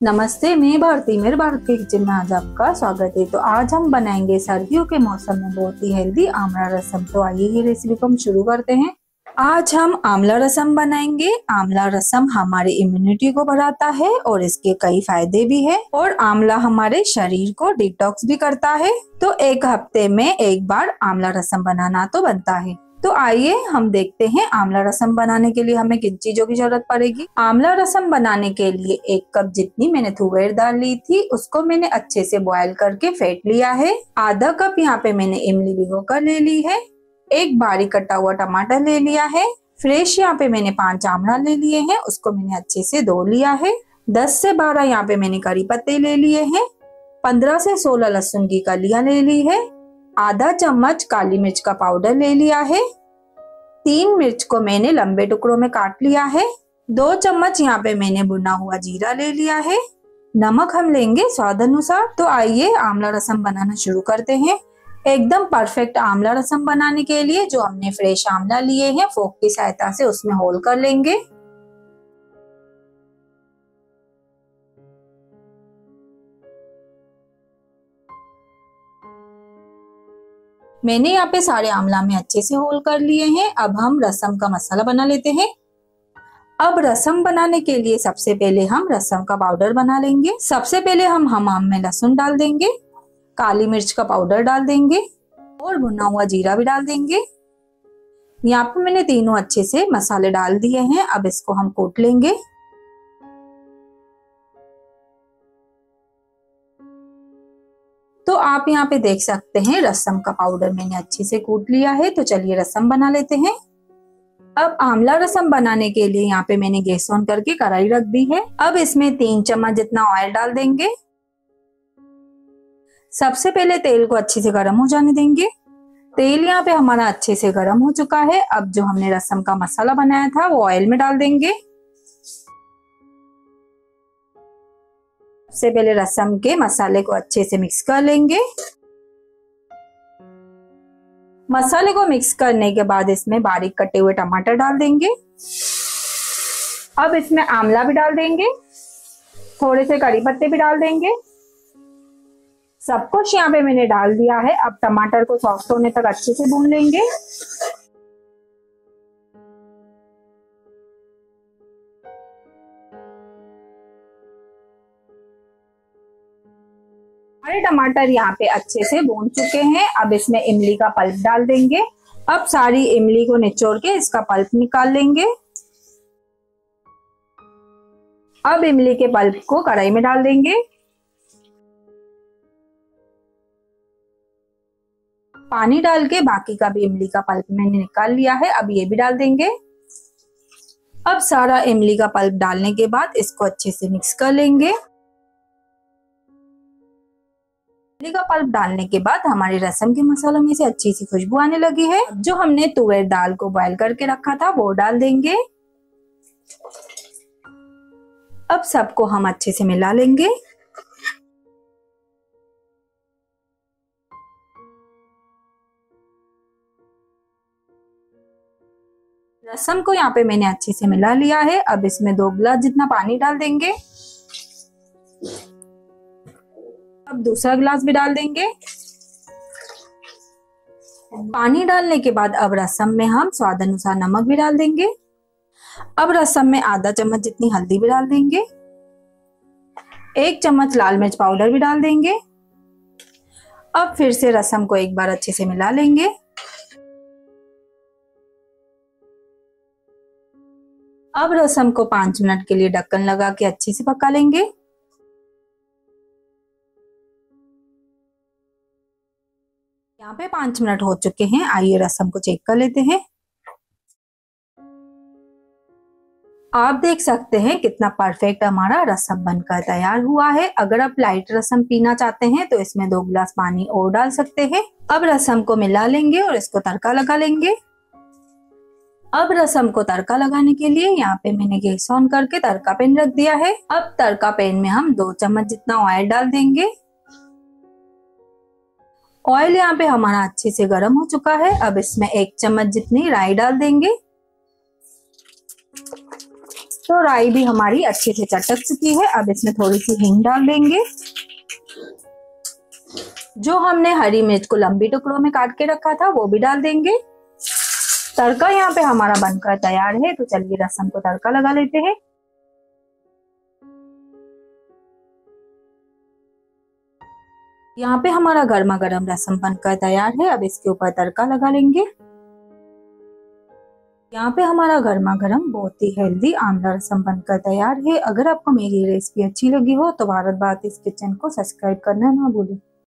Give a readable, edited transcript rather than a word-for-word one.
नमस्ते, मैं भारती। मेरे भारत के किचन में आज आपका स्वागत है। तो आज हम बनाएंगे सर्दियों के मौसम में बहुत ही हेल्दी आंवला रसम। तो आइए ये रेसिपी को हम शुरू करते हैं। आज हम आंवला रसम बनाएंगे। आंवला रसम हमारे इम्यूनिटी को बढ़ाता है और इसके कई फायदे भी है। और आंवला हमारे शरीर को डिटॉक्स भी करता है। तो एक हफ्ते में एक बार आंवला रसम बनाना तो बनता है। तो आइए हम देखते हैं आंवला रसम बनाने के लिए हमें किन चीजों की जरूरत पड़ेगी। आंवला रसम बनाने के लिए 1 कप जितनी मैंने तुअर दाल ली थी उसको मैंने अच्छे से बॉयल करके फेंट लिया है। आधा कप यहाँ पे मैंने इमली भिगो कर ले ली है। एक बारीक कटा हुआ टमाटर ले लिया है। फ्रेश यहाँ पे मैंने 5 आंवला ले लिए हैं, उसको मैंने अच्छे से धो लिया है। 10 से 12 यहाँ पे मैंने करी पत्ते ले लिए हैं। 15 से 16 लहसुन की कलियां ले ली है। आधा चम्मच काली मिर्च का पाउडर ले लिया है। 3 मिर्च को मैंने लंबे टुकड़ों में काट लिया है। 2 चम्मच यहाँ पे मैंने भुना हुआ जीरा ले लिया है। नमक हम लेंगे स्वाद अनुसार। तो आइए आंवला रसम बनाना शुरू करते हैं। एकदम परफेक्ट आंवला रसम बनाने के लिए जो हमने फ्रेश आंवला लिए हैं फोक की सहायता से उसमें होल कर लेंगे। मैंने यहाँ पे सारे आंवला में अच्छे से होल कर लिए हैं। अब हम रसम का मसाला बना लेते हैं। अब रसम बनाने के लिए सबसे पहले हम रसम का पाउडर बना लेंगे। सबसे पहले हम हमाम में लहसुन डाल देंगे, काली मिर्च का पाउडर डाल देंगे और भुना हुआ जीरा भी डाल देंगे। यहाँ पे मैंने तीनों अच्छे से मसाले डाल दिए हैं। अब इसको हम कूट लेंगे। तो आप यहाँ पे देख सकते हैं रसम का पाउडर मैंने अच्छे से कूट लिया है। तो चलिए रसम बना लेते हैं। अब आंवला रसम बनाने के लिए यहाँ पे मैंने गैस ऑन करके कढ़ाई रख दी है। अब इसमें 3 चम्मच जितना ऑयल डाल देंगे। सबसे पहले तेल को अच्छे से गर्म हो जाने देंगे। तेल यहाँ पे हमारा अच्छे से गर्म हो चुका है। अब जो हमने रसम का मसाला बनाया था वो ऑयल में डाल देंगे। सबसे पहले रसम के मसाले को अच्छे से मिक्स कर लेंगे। मसाले को मिक्स करने के बाद इसमें बारीक कटे हुए टमाटर डाल देंगे। अब इसमें आंवला भी डाल देंगे, थोड़े से करी पत्ते भी डाल देंगे। सब कुछ यहाँ पे मैंने डाल दिया है। अब टमाटर को सॉफ्ट होने तक अच्छे से भून लेंगे। हमारे टमाटर यहाँ पे अच्छे से भून चुके हैं। अब इसमें इमली का पल्प डाल देंगे। अब सारी इमली को निचोड़ के इसका पल्प निकाल लेंगे। अब इमली के पल्प को कढ़ाई में डाल देंगे। पानी डाल के बाकी का भी इमली का पल्प मैंने निकाल लिया है। अब ये भी डाल देंगे। अब सारा इमली का पल्प डालने के बाद इसको अच्छे से मिक्स कर लेंगे। इमली का पल्प डालने के बाद हमारे रसम के मसालों में से अच्छी सी खुशबू आने लगी है। जो हमने तुअर दाल को बॉयल करके रखा था वो डाल देंगे। अब सबको हम अच्छे से मिला लेंगे। रसम को यहाँ पे मैंने अच्छे से मिला लिया है। अब इसमें 2 गिलास जितना पानी डाल देंगे। अब दूसरा गिलास भी डाल देंगे। पानी डालने के बाद अब रसम में हम स्वाद अनुसार नमक भी डाल देंगे। अब रसम में आधा चम्मच जितनी हल्दी भी डाल देंगे। 1 चम्मच लाल मिर्च पाउडर भी डाल देंगे। अब फिर से रसम को एक बार अच्छे से मिला लेंगे। अब रसम को 5 मिनट के लिए ढक्कन लगा के अच्छे से पका लेंगे। यहाँ पे 5 मिनट हो चुके हैं। आइए रसम को चेक कर लेते हैं। आप देख सकते हैं कितना परफेक्ट हमारा रसम बनकर तैयार हुआ है। अगर आप लाइट रसम पीना चाहते हैं तो इसमें 2 गिलास पानी और डाल सकते हैं। अब रसम को मिला लेंगे और इसको तड़का लगा लेंगे। अब रसम को तड़का लगाने के लिए यहाँ पे मैंने गैस ऑन करके तड़का पैन रख दिया है। अब तड़का पैन में हम 2 चम्मच जितना ऑयल डाल देंगे। ऑयल यहाँ पे हमारा अच्छे से गर्म हो चुका है। अब इसमें 1 चम्मच जितनी राई डाल देंगे। तो राई भी हमारी अच्छे से चटक चुकी है। अब इसमें थोड़ी सी हींग डाल देंगे। जो हमने हरी मिर्च को लंबी टुकड़ों में काट के रखा था वो भी डाल देंगे। तड़का यहाँ पे हमारा बनकर तैयार है। तो चलिए रसम को तड़का लगा लेते हैं। यहाँ पे हमारा गर्मा गर्म रसम बनकर तैयार है। अब इसके ऊपर तड़का लगा लेंगे। यहाँ पे हमारा गर्मा गर्म बहुत ही हेल्दी आंवला रसम बनकर तैयार है। अगर आपको मेरी रेसिपी अच्छी लगी हो तो भारत भारतीज किचन को सब्सक्राइब करना ना भूलें।